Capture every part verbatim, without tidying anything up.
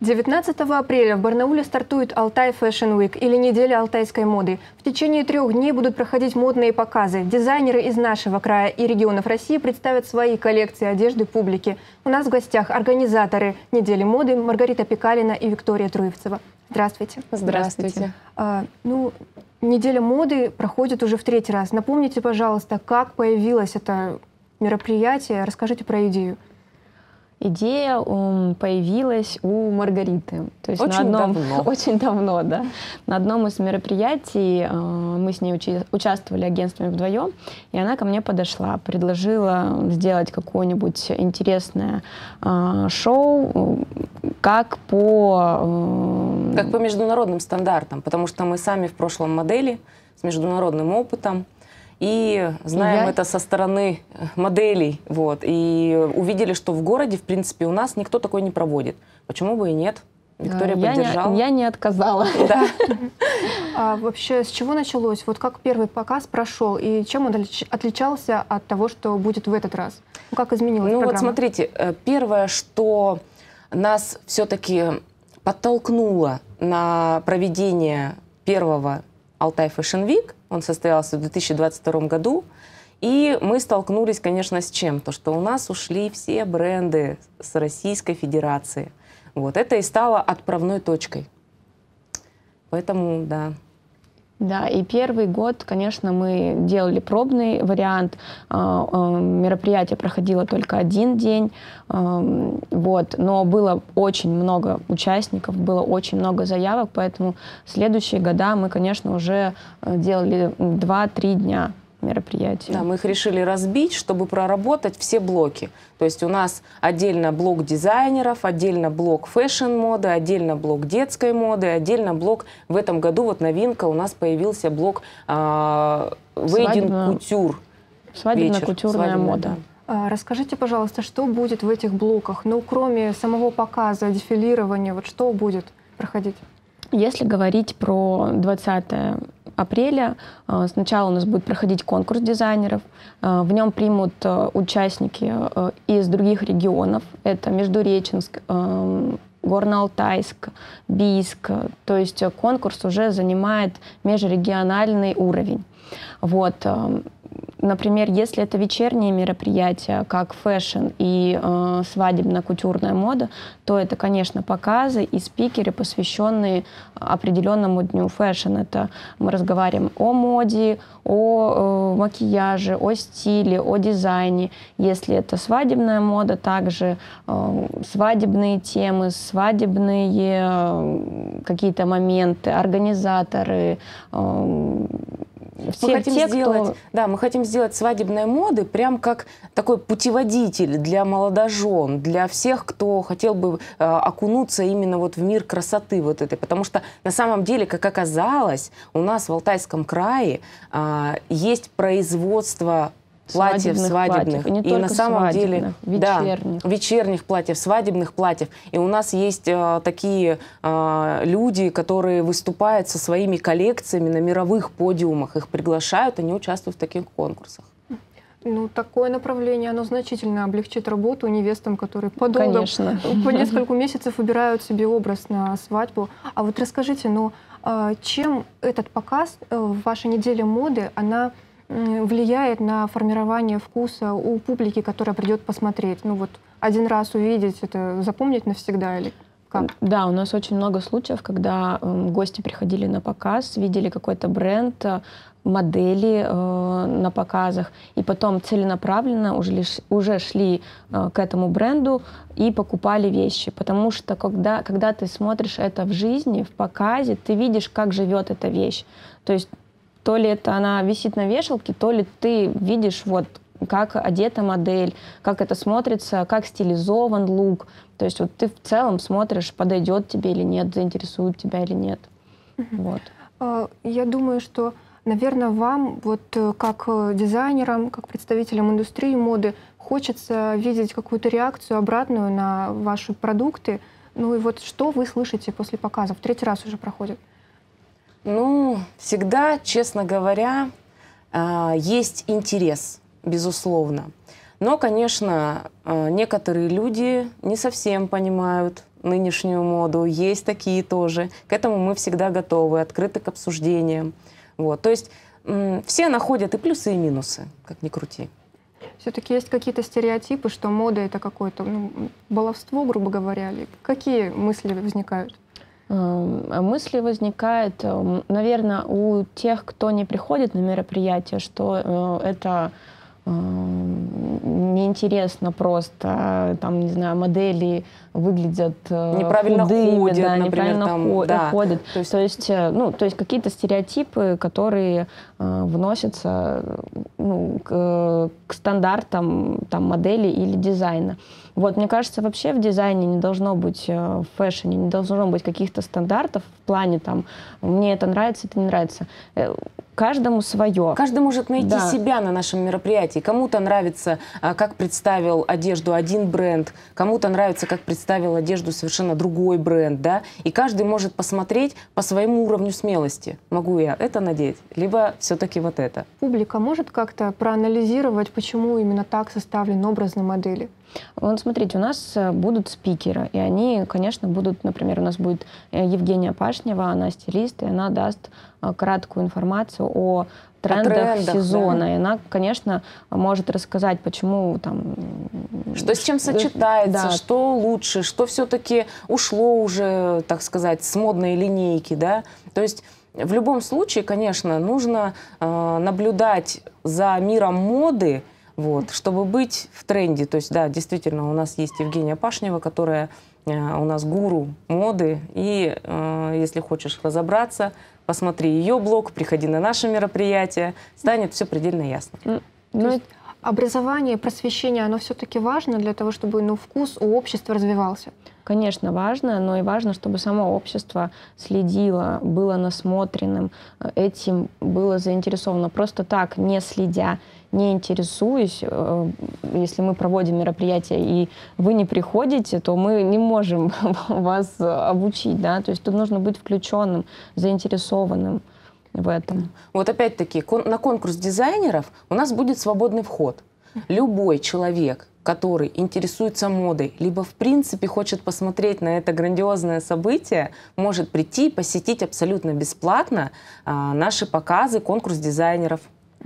девятнадцатого апреля в Барнауле стартует Altai Fashion Week, или неделя алтайской моды. В течение трех дней будут проходить модные показы. Дизайнеры из нашего края и регионов России представят свои коллекции одежды публике. У нас в гостях организаторы недели моды Маргарита Пекалина и Виктория Труевцева. Здравствуйте. Здравствуйте. А, ну, неделя моды проходит уже в третий раз. Напомните, пожалуйста, как появилось это мероприятие. Расскажите про идею. Идея um, появилась у Маргариты. То есть очень на одном, давно. Очень давно, да. На одном из мероприятий э, мы с ней учи, участвовали агентствами вдвоем, и она ко мне подошла, предложила сделать какое-нибудь интересное э, шоу, как по... Э... Как по международным стандартам, потому что мы сами в прошлом модели с международным опытом, и знаем Я... это со стороны моделей. Вот, и увидели, что в городе, в принципе, у нас никто такой не проводит. Почему бы и нет? Виктория я поддержала. Не, я не отказала. Да. А вообще, с чего началось? Вот как первый показ прошел? И чем он отличался от того, что будет в этот раз? Как изменилась ну, программа? Вот смотрите, первое, что нас все-таки подтолкнуло на проведение первого Altai Fashion Week, он состоялся в две тысячи двадцать втором году, и мы столкнулись, конечно, с чем? То, что у нас ушли все бренды с Российской Федерации. Вот это и стало отправной точкой. Поэтому, да. Да, и первый год, конечно, мы делали пробный вариант. Мероприятие проходило только один день, вот, но было очень много участников, было очень много заявок, поэтому в следующие года мы, конечно, уже делали два-три дня мероприятия. Да, мы их решили разбить, чтобы проработать все блоки. То есть у нас отдельно блок дизайнеров, отдельно блок фэшн-моды, отдельно блок детской моды, отдельно блок... В этом году вот новинка, у нас появился блок вейдинг-кутюр. Свадебно-кутюрная мода. Да. Расскажите, пожалуйста, что будет в этих блоках? Ну, кроме самого показа, дефилирования, вот что будет проходить? Если говорить про двадцатое апреля, сначала у нас будет проходить конкурс дизайнеров. В нем примут участники из других регионов. Это Междуреченск, Горно-Алтайск, Бийск. То есть конкурс уже занимает межрегиональный уровень. Вот. Например, если это вечерние мероприятия, как фэшн и э, свадебно-кутюрная мода, то это, конечно, показы и спикеры, посвященные определенному дню фэшн. Это мы разговариваем о моде, о э, макияже, о стиле, о дизайне. Если это свадебная мода, также э, свадебные темы, свадебные э, какие-то моменты, организаторы, э, Все, мы хотим те, сделать, кто... да, мы хотим сделать свадебной моды прям как такой путеводитель для молодожен, для всех, кто хотел бы э, окунуться именно вот в мир красоты вот этой. Потому что на самом деле, как оказалось, у нас в Алтайском крае э, есть производство платьев свадебных, платьев. И, не и на самом деле вечерних. Да, вечерних платьев, свадебных платьев. И у нас есть э, такие э, люди, которые выступают со своими коллекциями на мировых подиумах, их приглашают, они участвуют в таких конкурсах. Ну, такое направление, оно значительно облегчит работу невестам, которые подолгу, Конечно. по несколько месяцев выбирают себе образ на свадьбу. А вот расскажите, ну, чем этот показ в вашей неделе моды, она влияет на формирование вкуса у публики, которая придет посмотреть? Ну вот один раз увидеть, это запомнить навсегда или как? Да, у нас очень много случаев, когда э, гости приходили на показ, видели какой-то бренд, э, модели э, на показах, и потом целенаправленно уже, лишь, уже шли э, к этому бренду и покупали вещи. Потому что когда, когда ты смотришь это в жизни, в показе, ты видишь, как живет эта вещь. То есть то ли это она висит на вешалке, то ли ты видишь, вот, как одета модель, как это смотрится, как стилизован лук. То есть вот ты в целом смотришь, подойдет тебе или нет, заинтересует тебя или нет. Вот. Я думаю, что, наверное, вам, вот как дизайнерам, как представителям индустрии моды, хочется видеть какую-то реакцию обратную на ваши продукты. Ну и вот что вы слышите после показа? В третий раз уже проходит. Ну, всегда, честно говоря, есть интерес, безусловно. Но, конечно, некоторые люди не совсем понимают нынешнюю моду, есть такие тоже. К этому мы всегда готовы, открыты к обсуждениям. Вот. То есть все находят и плюсы, и минусы, как ни крути. Все-таки есть какие-то стереотипы, что мода — это какое-то ну, баловство, грубо говоря. Или какие мысли возникают? Мысли возникают, наверное, у тех, кто не приходит на мероприятие, что это неинтересно просто, там, не знаю, модели выглядят неправильно худыми, ходят, да, например, неправильно там, да. ходят. То есть, то есть, ну, то есть какие-то стереотипы, которые э, вносятся ну, к, к стандартам там, модели или дизайна. Вот, мне кажется, вообще в дизайне не должно быть, в фэшне не должно быть каких-то стандартов в плане там, мне это нравится, это не нравится. Каждому свое. Каждый может найти да. себя на нашем мероприятии. Кому-то нравится, как представил одежду один бренд, кому-то нравится, как представил одежду совершенно другой бренд, да. И каждый может посмотреть по своему уровню смелости. Могу я это надеть, либо все-таки вот это. Публика может как-то проанализировать, почему именно так составлен образ на модели? Вот смотрите, у нас будут спикеры, и они, конечно, будут, например, у нас будет Евгения Пашнева, она стилист, и она даст краткую информацию о трендах, о трендах сезона. Да. И она, конечно, может рассказать, почему там... Что с чем сочетается, да. что лучше, что все-таки ушло уже, так сказать, с модной линейки, да. То есть в любом случае, конечно, нужно э, наблюдать за миром моды, вот, чтобы быть в тренде. То есть, да, действительно, у нас есть Евгения Пашнева, которая э, у нас гуру моды. И э, если хочешь разобраться, посмотри ее блог, приходи на наше мероприятие, станет все предельно ясно. То есть образование, просвещение, оно все-таки важно для того, чтобы ну, вкус у общества развивался? Конечно, важно, но и важно, чтобы само общество следило, было насмотренным, этим было заинтересовано. Просто так, не следя, не интересуясь, если мы проводим мероприятие и вы не приходите, то мы не можем вас обучить, да, то есть тут нужно быть включенным, заинтересованным в этом. Вот опять-таки, на конкурс дизайнеров у нас будет свободный вход. Любой человек, который интересуется модой, либо в принципе хочет посмотреть на это грандиозное событие, может прийти и посетить абсолютно бесплатно а, наши показы, конкурс дизайнеров.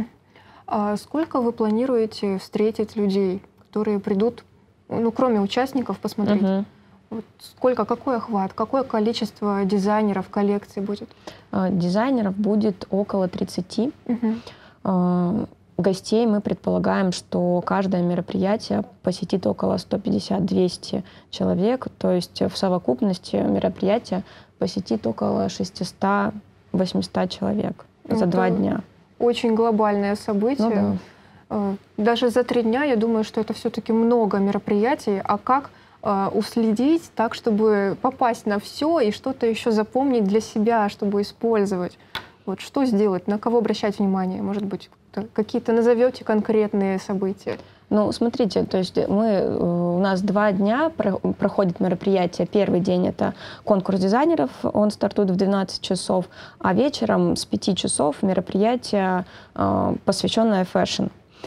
А сколько вы планируете встретить людей, которые придут, ну, кроме участников, посмотреть? Угу. Вот сколько, какой охват, какое количество дизайнеров коллекции будет? Дизайнеров будет около тридцати. Угу. Гостей мы предполагаем, что каждое мероприятие посетит около ста пятидесяти — двухсот человек, то есть в совокупности мероприятия посетит около шестисот — восьмисот человек за Это два дня. Очень глобальное событие. Ну, да. Даже за три дня, я думаю, что это все-таки много мероприятий. А как э, уследить так, чтобы попасть на все и что-то еще запомнить для себя, чтобы использовать? Вот что сделать, на кого обращать внимание? Может быть, какие-то назовете конкретные события? Ну, смотрите, то есть мы, у нас два дня проходит мероприятие. Первый день — это конкурс дизайнеров, он стартует в двенадцать часов, а вечером с пяти часов мероприятие, посвященное фэшн.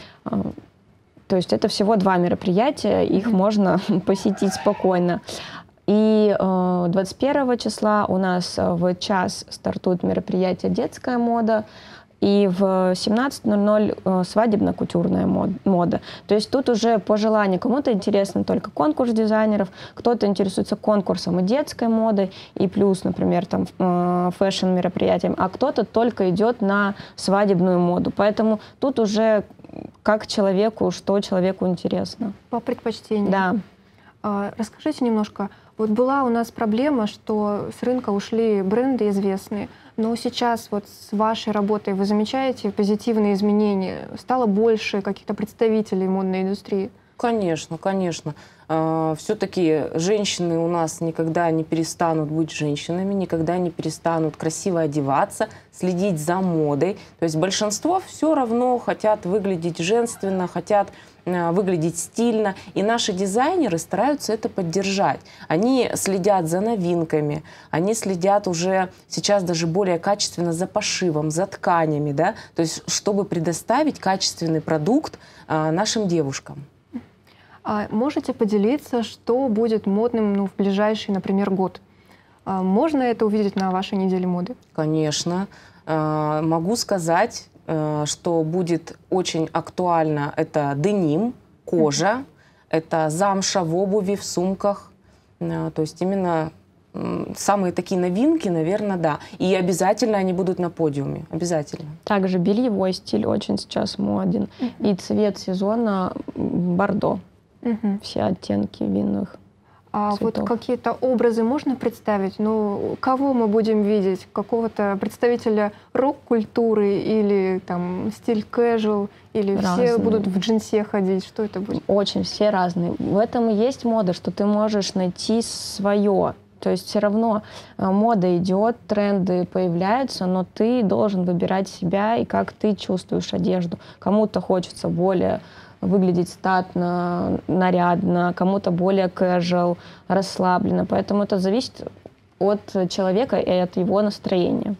То есть это всего два мероприятия, их можно посетить спокойно. И двадцать первого числа у нас в час стартует мероприятие «Детская мода», и в семнадцать ноль ноль свадебно-кутюрная мода. То есть тут уже по желанию. Кому-то интересен только конкурс дизайнеров, кто-то интересуется конкурсом и детской модой, и плюс, например, там фэшн-мероприятием, а кто-то только идет на свадебную моду. Поэтому тут уже как человеку, что человеку интересно. По предпочтению. Да. А, расскажите немножко. Вот была у нас проблема, что с рынка ушли бренды известные, но сейчас вот с вашей работой вы замечаете позитивные изменения? Стало больше каких-то представителей модной индустрии? Конечно, конечно. Все-таки женщины у нас никогда не перестанут быть женщинами, никогда не перестанут красиво одеваться, следить за модой. То есть большинство все равно хотят выглядеть женственно, хотят выглядеть стильно. И наши дизайнеры стараются это поддержать. Они следят за новинками, они следят уже сейчас даже более качественно за пошивом, за тканями, да? То есть чтобы предоставить качественный продукт нашим девушкам. А можете поделиться, что будет модным, ну, в ближайший, например, год? А можно это увидеть на вашей неделе моды? Конечно. Э, Могу сказать, э, что будет очень актуально это деним, кожа, это замша в обуви, в сумках. Э, То есть именно м, самые такие новинки, наверное, да. И обязательно они будут на подиуме. Обязательно. Также бельевой стиль очень сейчас моден. И цвет сезона м, бордо. Мгм. Все оттенки винных. А вот цветов. какие-то образы можно представить? Ну, кого мы будем видеть? Какого-то представителя рок-культуры или там стиль casual? Или все Разные. будут в джинсе ходить? Что это будет? Очень все разные. В этом и есть мода, что ты можешь найти свое. То есть все равно э, мода идет, тренды появляются, но ты должен выбирать себя и как ты чувствуешь одежду. Кому-то хочется более выглядеть статно, нарядно, кому-то более casual, расслабленно. Поэтому это зависит от человека и от его настроения.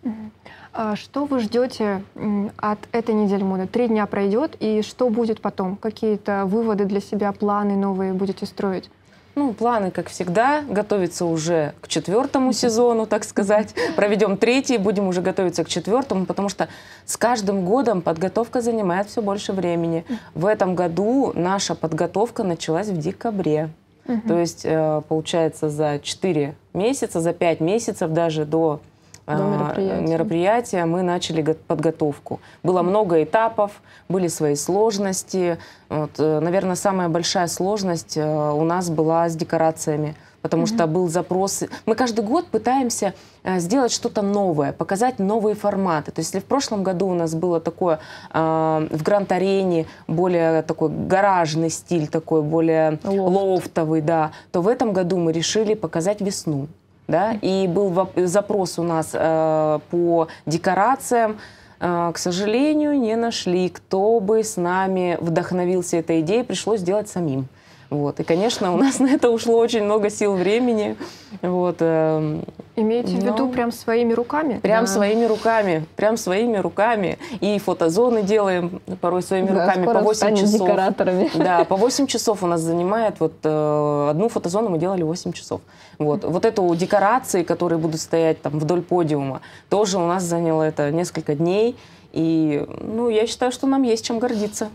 А что вы ждете м, от этой недели моды? Три дня пройдет, и что будет потом? Какие-то выводы для себя, планы новые будете строить? Ну, планы, как всегда, готовиться уже к четвертому сезону, так сказать. Проведем третий, будем уже готовиться к четвертому, потому что с каждым годом подготовка занимает все больше времени. В этом году наша подготовка началась в декабре. То есть, э, получается, за четыре месяца, за пять месяцев даже до До э, мероприятия. мероприятия мы начали го- подготовку. Было много этапов, были свои сложности. Вот, э, наверное, самая большая сложность э, у нас была с декорациями, потому что был запрос. Мы каждый год пытаемся э, сделать что-то новое, показать новые форматы. То есть, если в прошлом году у нас было такое э, в Гранд-Арене более такой гаражный стиль, такой более Лофт. лофтовый, да, то в этом году мы решили показать весну. Да? И был воп- запрос у нас э, по декорациям. Э, к сожалению, не нашли, кто бы с нами вдохновился этой идеей, пришлось делать самим. Вот. И, конечно, у нас на это ушло очень много сил, времени. Вот. э, Имеете в виду Ну, прям своими руками? Прям Да. своими руками, прям своими руками. И фотозоны делаем порой своими Да, руками скоро по восемь станем часов. декораторами. Да, по восемь часов у нас занимает. Вот э, одну фотозону мы делали восемь часов. Вот. Вот эту декорации, которые будут стоять там вдоль подиума, тоже у нас заняло это несколько дней. И ну, я считаю, что нам есть чем гордиться.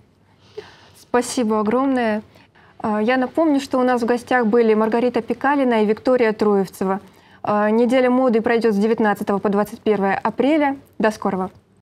Спасибо огромное. А, Я напомню, что у нас в гостях были Маргарита Пикалина и Виктория Труевцева. А, Неделя моды пройдет с девятнадцатого по двадцать первое апреля. До скорого!